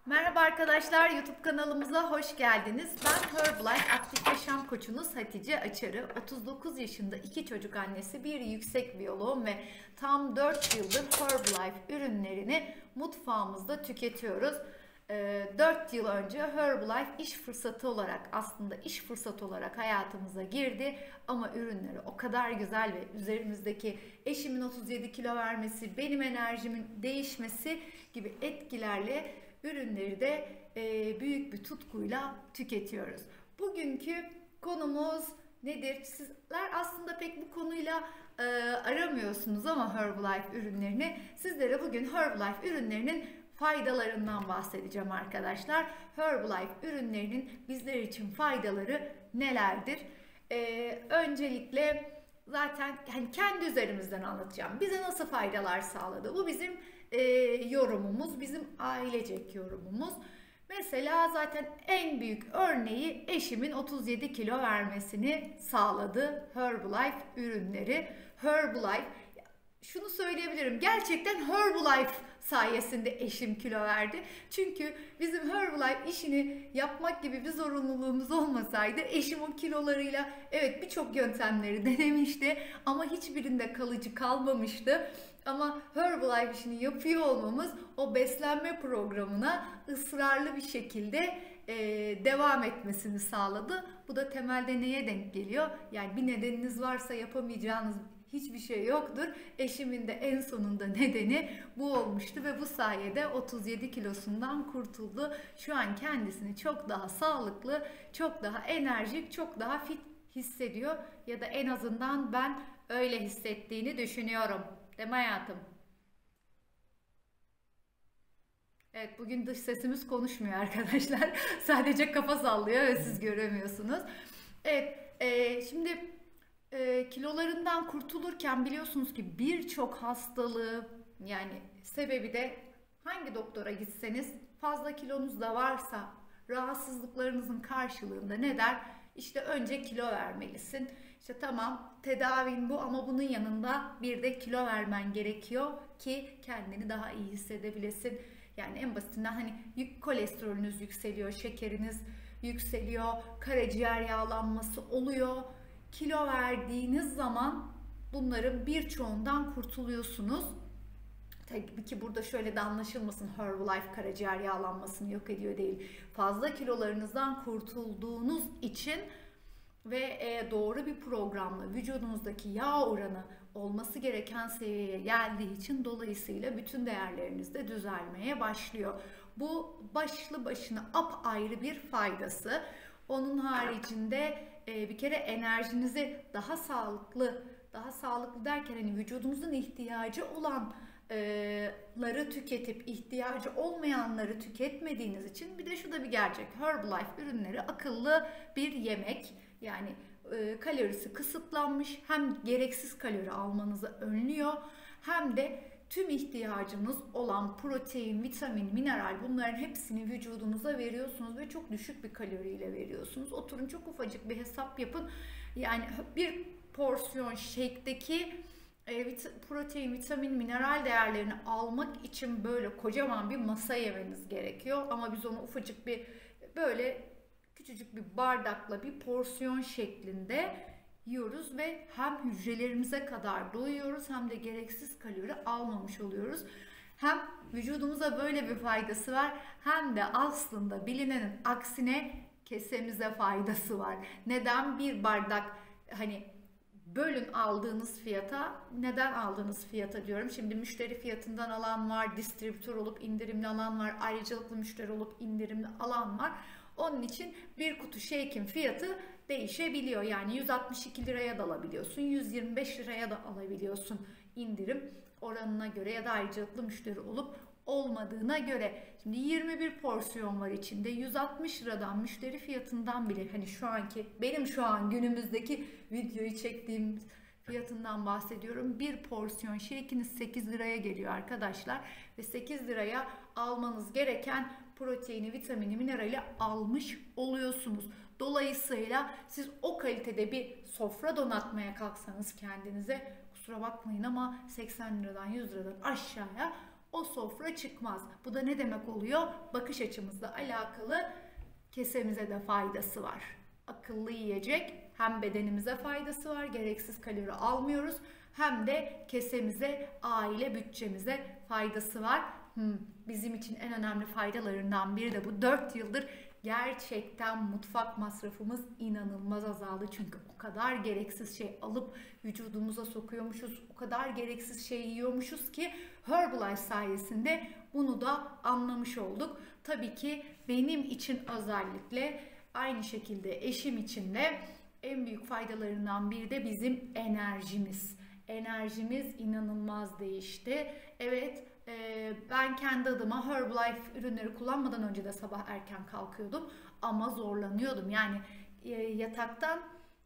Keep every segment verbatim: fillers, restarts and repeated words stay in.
Merhaba arkadaşlar, YouTube kanalımıza hoş geldiniz. Ben Herbalife Aktif Yaşam Koçunuz Hatice Açarı. otuz dokuz yaşında iki çocuk annesi, bir yüksek biyoloğum ve tam dört yıldır Herbalife ürünlerini mutfağımızda tüketiyoruz. dört yıl önce Herbalife iş fırsatı olarak, aslında iş fırsatı olarak hayatımıza girdi. Ama ürünleri o kadar güzel ve üzerimizdeki eşimin otuz yedi kilo vermesi, benim enerjimin değişmesi gibi etkilerle ürünleri de e, büyük bir tutkuyla tüketiyoruz. Bugünkü konumuz nedir? Sizler aslında pek bu konuyla e, aramıyorsunuz ama Herbalife ürünlerini. Sizlere bugün Herbalife ürünlerinin faydalarından bahsedeceğim arkadaşlar. Herbalife ürünlerinin bizler için faydaları nelerdir? E, öncelikle zaten hani kendi üzerimizden anlatacağım. Bize nasıl faydalar sağladı? Bu bizim e, yorumumuz, bizim ailecek yorumumuz. Mesela zaten en büyük örneği eşimin otuz yedi kilo vermesini sağladı Herbalife ürünleri. Herbalife, şunu söyleyebilirim, gerçekten Herbalife sayesinde eşim kilo verdi. Çünkü bizim Herbalife işini yapmak gibi bir zorunluluğumuz olmasaydı eşim o kilolarıyla evet birçok yöntemleri denemişti ama hiçbirinde kalıcı kalmamıştı. Ama Herbalife işini yapıyor olmamız o beslenme programına ısrarlı bir şekilde e, devam etmesini sağladı. Bu da temelde neye denk geliyor? Yani bir nedeniniz varsa yapamayacağınız hiçbir şey yoktur. Eşimin de en sonunda nedeni bu olmuştu ve bu sayede otuz yedi kilosundan kurtuldu. Şu an kendisini çok daha sağlıklı, çok daha enerjik, çok daha fit hissediyor. Ya da en azından ben öyle hissettiğini düşünüyorum. Değil mi hayatım? Evet, bugün dış sesimiz konuşmuyor arkadaşlar. Sadece kafa sallıyor ve siz göremiyorsunuz. Evet, e, şimdi e, kilolarından kurtulurken biliyorsunuz ki birçok hastalığı, yani sebebi de hangi doktora gitseniz fazla kilonuz da varsa rahatsızlıklarınızın karşılığında ne der? İşte önce kilo vermelisin. İşte tamam, tedavin bu ama bunun yanında bir de kilo vermen gerekiyor ki kendini daha iyi hissedebilesin. Yani en basitinden hani kolesterolünüz yükseliyor, şekeriniz yükseliyor, karaciğer yağlanması oluyor. Kilo verdiğiniz zaman bunların birçoğundan kurtuluyorsunuz. Tabii ki burada şöyle de anlaşılmasın, Herbalife karaciğer yağlanmasını yok ediyor değil. Fazla kilolarınızdan kurtulduğunuz için ve doğru bir programla vücudunuzdaki yağ oranı olması gereken seviyeye geldiği için dolayısıyla bütün değerleriniz de düzelmeye başlıyor. Bu başlı başına apayrı bir faydası. Onun haricinde bir kere enerjinizi daha sağlıklı, daha sağlıklı derken hani vücudunuzun ihtiyacı olan ları tüketip ihtiyacı olmayanları tüketmediğiniz için, bir de şu da bir gerçek. Herbalife ürünleri akıllı bir yemek. Yani e, kalorisi kısıtlanmış, hem gereksiz kalori almanızı önlüyor hem de tüm ihtiyacınız olan protein, vitamin, mineral, bunların hepsini vücudunuza veriyorsunuz ve çok düşük bir kaloriyle veriyorsunuz. Oturun çok ufacık bir hesap yapın. Yani bir porsiyon shake'deki e, protein, vitamin, mineral değerlerini almak için böyle kocaman bir masa yemeniz gerekiyor. Ama biz onu ufacık bir böyle küçücük bir bardakla bir porsiyon şeklinde yiyoruz ve hem hücrelerimize kadar doyuyoruz hem de gereksiz kalori almamış oluyoruz. Hem vücudumuza böyle bir faydası var hem de aslında bilinenin aksine kesemize faydası var. Neden bir bardak, hani bölün aldığınız fiyata, neden aldığınız fiyata diyorum. Şimdi müşteri fiyatından alan var, distribütör olup indirimli alan var, ayrıcalıklı müşteri olup indirimli alan var. Onun için bir kutu shake'in fiyatı değişebiliyor. Yani yüz altmış iki liraya da alabiliyorsun, yüz yirmi beş liraya da alabiliyorsun indirim oranına göre ya da ayrıcalıklı müşteri olup olmadığına göre. Şimdi yirmi bir porsiyon var içinde, yüz altmış liradan müşteri fiyatından bile, hani şu anki benim şu an günümüzdeki videoyu çektiğim fiyatından bahsediyorum. Bir porsiyon shake'iniz sekiz liraya geliyor arkadaşlar ve sekiz liraya almanız gereken proteini, vitamini, minerali almış oluyorsunuz. Dolayısıyla siz o kalitede bir sofra donatmaya kalksanız kendinize, kusura bakmayın ama seksen liradan yüz liradan aşağıya o sofra çıkmaz. Bu da ne demek oluyor? Bakış açımızla alakalı, kesemize de faydası var. Akıllı yiyecek, hem bedenimize faydası var, gereksiz kalori almıyoruz, hem de kesemize, aile bütçemize faydası var. Hmm, bizim için en önemli faydalarından biri de bu. dört yıldır gerçekten mutfak masrafımız inanılmaz azaldı. Çünkü o kadar gereksiz şey alıp vücudumuza sokuyormuşuz, o kadar gereksiz şey yiyormuşuz ki Herbalife sayesinde bunu da anlamış olduk. Tabii ki benim için özellikle, aynı şekilde eşim için de en büyük faydalarından biri de bizim enerjimiz. Enerjimiz inanılmaz değişti. Evet, ben kendi adıma Herbalife ürünleri kullanmadan önce de sabah erken kalkıyordum ama zorlanıyordum. Yani yataktan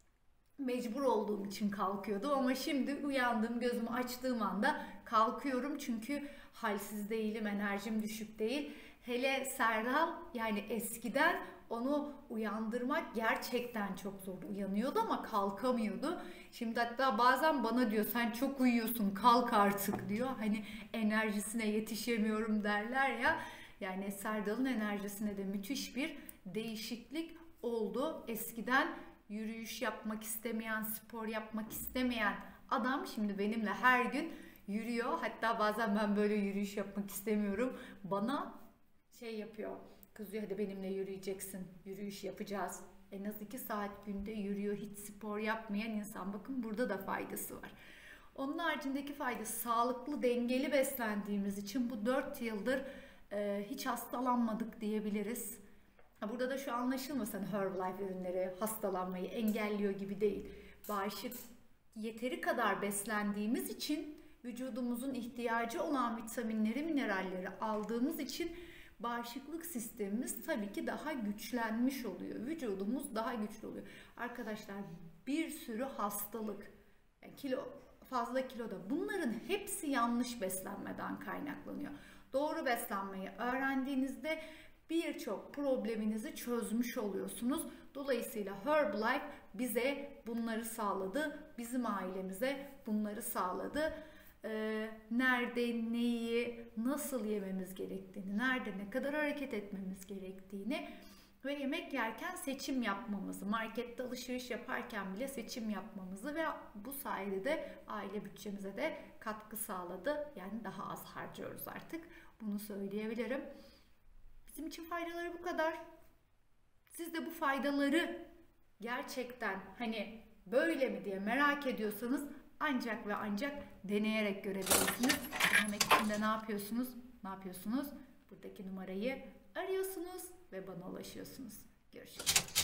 mecbur olduğum için kalkıyordum ama şimdi uyandığım, gözümü açtığım anda kalkıyorum çünkü halsiz değilim, enerjim düşük değil. Hele Serdal, yani eskiden onu uyandırmak gerçekten çok zor. Uyanıyordu ama kalkamıyordu. Şimdi hatta bazen bana diyor, sen çok uyuyorsun, kalk artık diyor. Hani enerjisine yetişemiyorum derler ya. Yani Serdal'ın enerjisine de müthiş bir değişiklik oldu. Eskiden yürüyüş yapmak istemeyen, spor yapmak istemeyen adam şimdi benimle her gün yürüyor. Hatta bazen ben böyle yürüyüş yapmak istemiyorum, bana şey yapıyor, kızıyor, hadi benimle yürüyeceksin, yürüyüş yapacağız. En az iki saat günde yürüyor, hiç spor yapmayan insan. Bakın burada da faydası var. Onun haricindeki faydası, sağlıklı, dengeli beslendiğimiz için bu dört yıldır e, hiç hastalanmadık diyebiliriz. Burada da şu anlaşılmasın, Herbalife ürünleri hastalanmayı engelliyor gibi değil. Bağışık, yeteri kadar beslendiğimiz için, vücudumuzun ihtiyacı olan vitaminleri, mineralleri aldığımız için bağışıklık sistemimiz tabii ki daha güçlenmiş oluyor. Vücudumuz daha güçlü oluyor. Arkadaşlar, bir sürü hastalık, yani kilo, fazla kiloda, bunların hepsi yanlış beslenmeden kaynaklanıyor. Doğru beslenmeyi öğrendiğinizde birçok probleminizi çözmüş oluyorsunuz. Dolayısıyla Herbalife bize bunları sağladı. Bizim ailemize bunları sağladı. Ee, nerede, neyi, nasıl yememiz gerektiğini, nerede ne kadar hareket etmemiz gerektiğini ve yemek yerken seçim yapmamızı, markette alışveriş yaparken bile seçim yapmamızı ve bu sayede de aile bütçemize de katkı sağladı. Yani daha az harcıyoruz artık. Bunu söyleyebilirim. Bizim için faydaları bu kadar. Siz de bu faydaları gerçekten hani böyle mi diye merak ediyorsanız ancak ve ancak deneyerek görebilirsiniz. Denemek için de ne yapıyorsunuz? Ne yapıyorsunuz? Buradaki numarayı arıyorsunuz ve bana ulaşıyorsunuz. Görüşürüz.